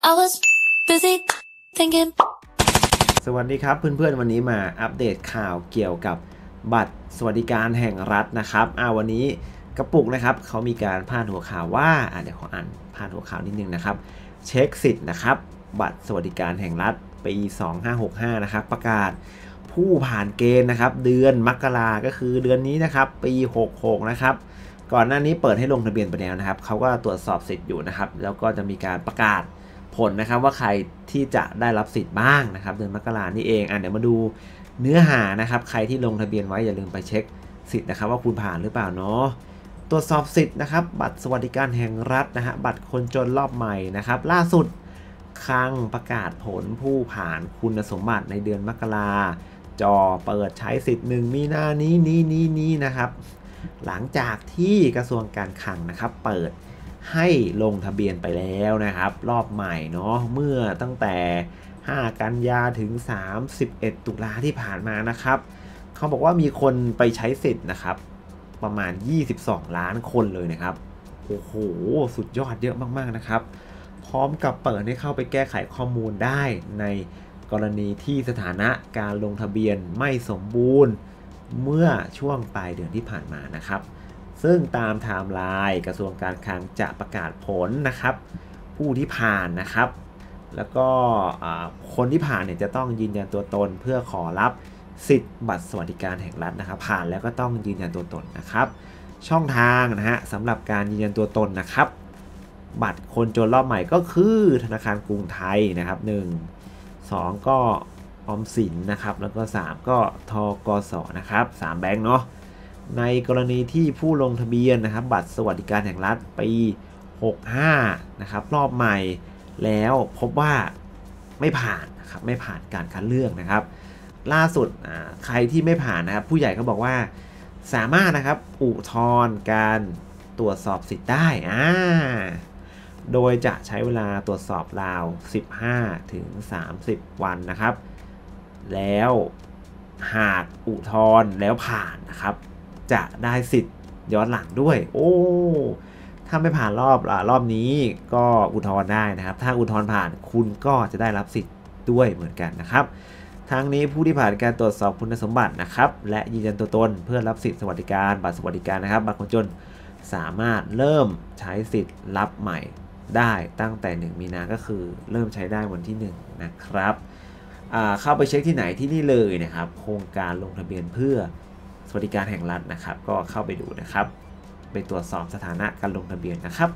I was busy thinking สวัสดีครับเพื่อนๆวันนี้มาอัปเดตข่าวเกี่ยวกับบัตรสวัสดิการแห่งรัฐนะครับวันนี้กระปุกนะครับเขามีการพาดหัวข่าวว่าเดี๋ยวขออ่านพาดหัวข่าวนิดนึงนะครับเช็คสิทธิ์นะครับบัตรสวัสดิการแห่งรัฐปี2565นะครับประกาศผู้ผ่านเกณฑ์นะครับเดือนมกราก็คือเดือนนี้นะครับปี66นะครับก่อนหน้านี้เปิดให้ลงทะเบียนไปแล้วนะครับเขาก็ตรวจสอบสิทธิ์อยู่นะครับแล้วก็จะมีการประกาศผลนะครับว่าใครที่จะได้รับสิทธิ์บ้างนะครับเดือนมกรานี่เองเดี๋ยวมาดูเนื้อหานะครับใครที่ลงทะเบียนไว้อย่าลืมไปเช็คสิทธิ์นะครับว่าคุณผ่านหรือเปล่าเนาะตรวจสอบสิทธิ์นะครับบัตรสวัสดิการแห่งรัฐนะฮะบัตรคนจนรอบใหม่นะครับล่าสุดคลังประกาศผลผู้ผ่านคุณสมบัติในเดือนมกราจอเปิดใช้สิทธิ์1มีนานี้นะครับหลังจากที่กระทรวงการคลังนะครับเปิดให้ลงทะเบียนไปแล้วนะครับรอบใหม่เนาะเมื่อตั้งแต่5กันยาถึง31ตุลาที่ผ่านมานะครับเขาบอกว่ามีคนไปใช้สิทธิ์นะครับประมาณ22ล้านคนเลยนะครับโอ้โหสุดยอดเยอะมากๆนะครับพร้อมกับเปิดให้เข้าไปแก้ไขข้อมูลได้ในกรณีที่สถานะการลงทะเบียนไม่สมบูรณ์เมื่อช่วงปลายเดือนที่ผ่านมานะครับซึ่งตามไทม์ไลน์กระทรวงการคลังจะประกาศผลนะครับผู้ที่ผ่านนะครับแล้วก็คนที่ผ่านเนี่ยจะต้องยืนยันตัวตนเพื่อขอรับสิทธิ์บัตรสวัสดิการแห่งรัฐนะครับผ่านแล้วก็ต้องยืนยันตัวตนนะครับช่องทางนะฮะสำหรับการยืนยันตัวตนนะครับบัตรคนจนรอบใหม่ก็คือธนาคารกรุงไทยนะครับ1 2ก็ออมสินนะครับแล้วก็3ก็ธกสนะครับ3แบงก์เนาะในกรณีที่ผู้ลงทะเบียนนะครับบัตรสวัสดิการแห่งรัฐปี65นะครับรอบใหม่แล้วพบว่าไม่ผ่านนะครับไม่ผ่านการคัดเลือกนะครับล่าสุดใครที่ไม่ผ่านนะครับผู้ใหญ่ก็บอกว่าสามารถนะครับอุทธรณ์การตรวจสอบสิทธิ์ได้โดยจะใช้เวลาตรวจสอบราว15ถึง30วันนะครับแล้วหากอุทธรณ์แล้วผ่านนะครับจะได้สิทธิ์ย้อนหลังด้วยถ้าไม่ผ่านรอบนี้ก็อุทธรณ์ได้นะครับถ้าอุทธรณ์ผ่านคุณก็จะได้รับสิทธิ์ด้วยเหมือนกันนะครับทั้งนี้ผู้ที่ผ่านการตรวจสอบคุณสมบัตินะครับและยืนยันตัวตนเพื่อรับสิทธิสวัสดิการบัตรสวัสดิการนะครับบัตรคนจนสามารถเริ่มใช้สิทธิ์รับใหม่ได้ตั้งแต่1มีนาก็คือเริ่มใช้ได้วันที่1นะครับเข้าไปเช็คที่ไหนที่นี่เลยนะครับโครงการลงทะเบียนเพื่อสวัสดิการแห่งรัฐนะครับก็เข้าไปดูนะครับไปตรวจสอบสถานะการลงทะเบียนนะครับ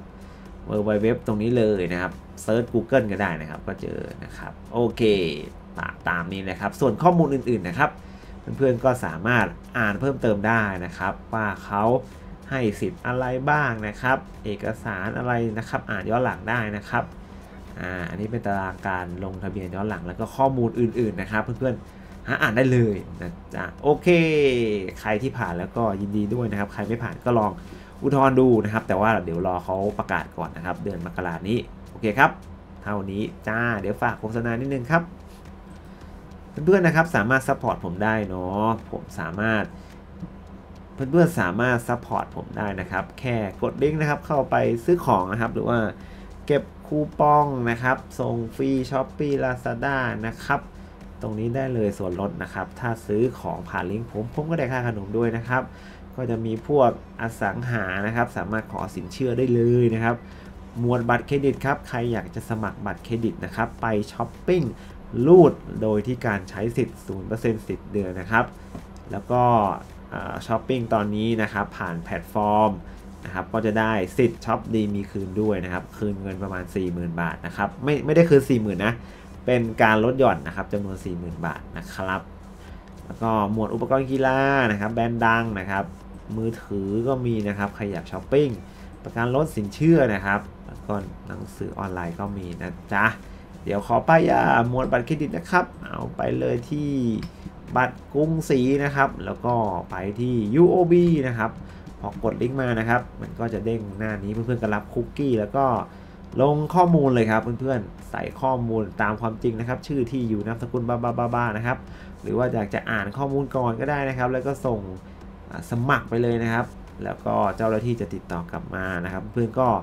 www ตรงนี้เลยนะครับเซิร์ช Google ก็ได้นะครับก็เจอนะครับโอเคตามนี้นะครับส่วนข้อมูลอื่นๆนะครับเพื่อนๆก็สามารถอ่านเพิ่มเติมได้นะครับว่าเขาให้สิทธิ์อะไรบ้างนะครับเอกสารอะไรนะครับอ่านย้อนหลังได้นะครับอันนี้เป็นตารางการลงทะเบียนย้อนหลังแล้วก็ข้อมูลอื่นๆนะครับเพื่อนๆอ่านได้เลยนะจ๊ะโอเคใครที่ผ่านแล้วก็ยินดีด้วยนะครับใครไม่ผ่านก็ลองอุทธรณ์ดูนะครับแต่ว่าเดี๋ยวรอเขาประกาศก่อนนะครับเดือนมกราคมนี้โอเคครับเท่านี้จ้าเดี๋ยวฝากโฆษณานิดนึงครับเพื่อนๆนะครับสามารถซัพพอร์ตผมได้เนาะผมสามารถเพื่อนๆสามารถซัพพอร์ตผมได้นะครับแค่กดลิงก์นะครับเข้าไปซื้อของนะครับหรือว่าเก็บคูปองนะครับส่งฟรี Shopee Lazada นะครับตรงนี้ได้เลยส่วนลดนะครับถ้าซื้อของผ่านลิงก์ผมก็ได้ค่าขนมด้วยนะครับก็จะมีพวกอสังหานะครับสามารถขอสินเชื่อได้เลยนะครับหมวดบัตรเครดิตครับใครอยากจะสมัครบัตรเครดิตนะครับไปช้อปปิ้งรูดโดยที่การใช้สิทธิ์ 0% สิทธิ์เดือนนะครับแล้วก็ช้อปปิ้งตอนนี้นะครับผ่านแพลตฟอร์มนะครับก็จะได้สิทธิ์ช็อปดีมีคืนด้วยนะครับคืนเงินประมาณ 40,000 บาทนะครับไม่ได้คืน 40,000 นะเป็นการลดหย่อนนะครับจำนวน 40,000 บาทนะครับแล้วก็หมวดอุปกรณ์กีฬานะครับแบรนด์ดังนะครับมือถือก็มีนะครับใครอยากช้อปปิ้งประกันลดสินเชื่อนะครับแล้วก็หนังสือออนไลน์ก็มีนะจ๊ะเดี๋ยวขอป้ายหมวดบัตรเครดิตนะครับเอาไปเลยที่บัตรกรุงศรีนะครับแล้วก็ไปที่ UOB นะครับพอกดลิงก์มานะครับมันก็จะเด้งหน้านี้เพื่อนๆก็รับคุกกี้แล้วก็ลงข้อมูลเลยครับเพื่อนๆใส่ข้อมูลตามความจริงนะครับชื่อที่อยู่นามสกุลบ้านะครับหรือว่าอยากจะอ่านข้อมูลก่อนก็ได้นะครับแล้วก็ส่งสมัครไปเลยนะครับแล้วก็เจ้าหน้าที่จะติดต่อกลับมานะครับเพื่อนก็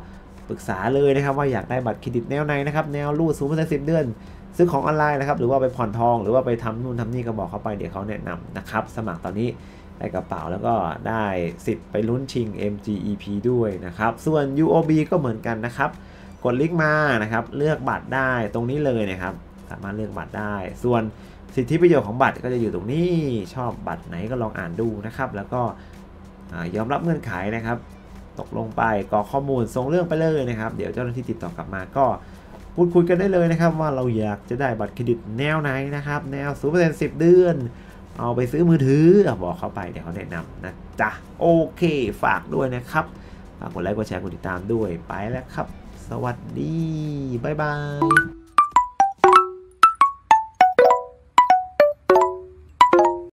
ปรึกษาเลยนะครับว่าอยากได้บัตรเครดิตแนวไหนนะครับแนวรูด 0% 10 เดือนซื้อของออนไลน์นะครับหรือว่าไปผ่อนทองหรือว่าไปทำนู่นทำนี่ก็บอกเขาไปเดี๋ยวเขาแนะนำนะครับสมัครตอนนี้ได้กระเป๋าแล้วก็ได้สิทธิ์ไปลุ้นชิง MGEP ด้วยนะครับส่วน UOB ก็เหมือนกันนะครับกดลิงก์มานะครับเลือกบัตรได้ตรงนี้เลยนะครับสามารถเลือกบัตรได้ส่วนสิทธิประโยชน์ของบัตรก็จะอยู่ตรงนี้ชอบบัตรไหนก็ลองอ่านดูนะครับแล้วก็ยอมรับเงื่อนไขนะครับตกลงไปกรอกข้อมูลส่งเรื่องไปเลยนะครับเดี๋ยวเจ้าหน้าที่ติดต่อกลับมาก็พูดคุยกันได้เลยนะครับว่าเราอยากจะได้บัตรเครดิตแนวไหนนะครับแนว 0% 10 เดือนเอาไปซื้อมือถือบอกเข้าไปเดี๋ยวเขาแนะนำนะจ๊ะโอเคฝากด้วยนะครับฝากกดไลค์กดแชร์กดติดตามด้วยไปแล้วครับสวัสดีบ๊ายบาย